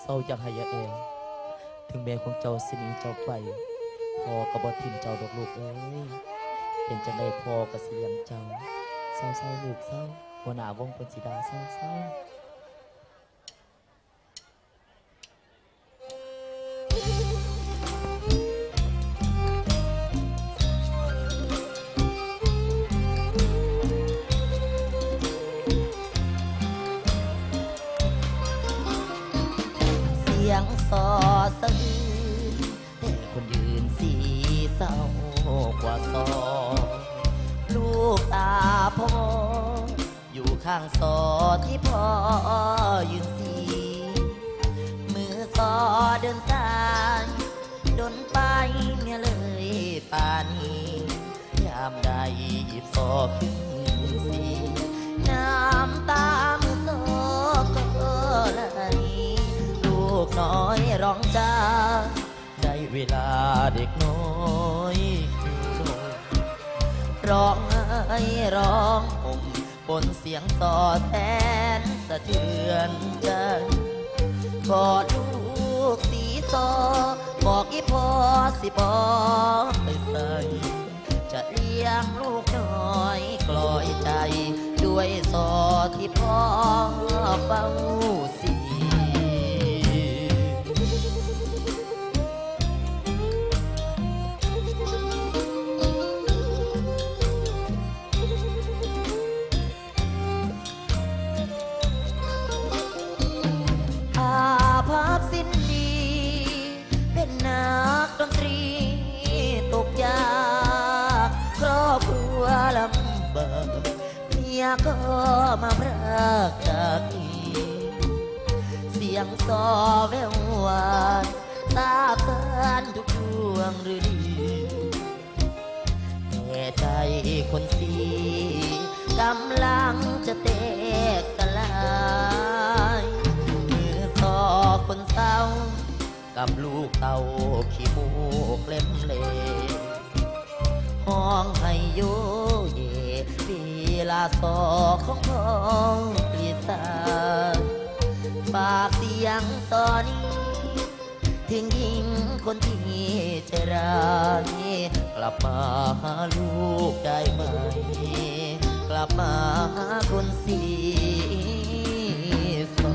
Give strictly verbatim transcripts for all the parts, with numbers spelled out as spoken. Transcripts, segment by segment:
เศร้าอยากให้ยาเองถึงแม่ของเจ้าสิหนีเจ้าไปพ่อก็บ่ทิ่มเจ้าดอกลูกเอ้ยเป็นจังได๋พ่อก็สิเลี้ยงเจ้าเศร้าๆลูกเศร้าหัวหน้าวงเพิ่นสิดาเศร้าๆเสียงสอสะอื้นแต่คนยืนสีเศร้ากว่าซอลูกตาพ่ออยู่ข้างซอที่พ่อยืนสีมือซอเดินสายดนไปเนี่ยเลยป่านนี้ยามใดหยิบซอขึ้นสีน้ำตามือซอก็ไหลลูกน้อยร้องจ้าได้เวลาเด็กน้อยอยู่ลงร้องไห้ร้องห่มบนเสียงสอแสนสะเทือนใจกอดลูกสีซอบอกอีพ่อสิบอกไปใส่จะเลี้ยงลูกน้อยกลอยใจด้วยซอที่พ่อเฝ้าสีภาพสิ้นดีเป็นนักดนตรีตกยากครอบครัวลำบากเมียก็มาพรากจากอีเสียงซอแววหวานทราบซึ้งทุกดวงฤดีแต่ใจคนสีกำลังจะแตกสลายคนเศร้ากับลูกเต่าขี้มูกเล่มเล่ห้องให้โยเย่ปีลาสอของพ่อปลีสาฝากเสียงตอนนี้ถึงหญิงคนที่ใจร้ายกลับมาหาลูกได้ไหมกลับมาหาคนสีสอ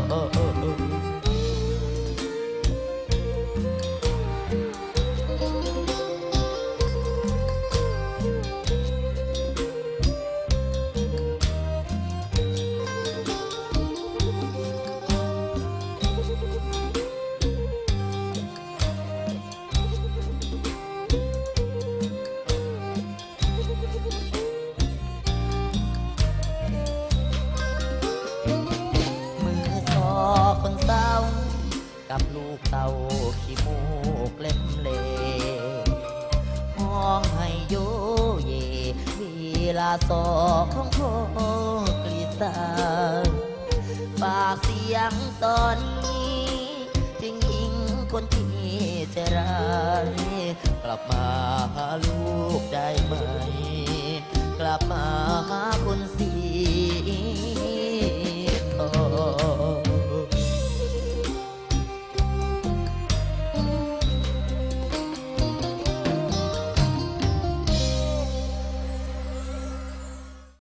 กับลูกเต่าขี้มูกเล่มเล่ห้องให้โยเย่เวลาสอของพ่อกลีสาฝากเสียงตอนนี้ถึงหญิงคนที่ใจร้ายกลับมา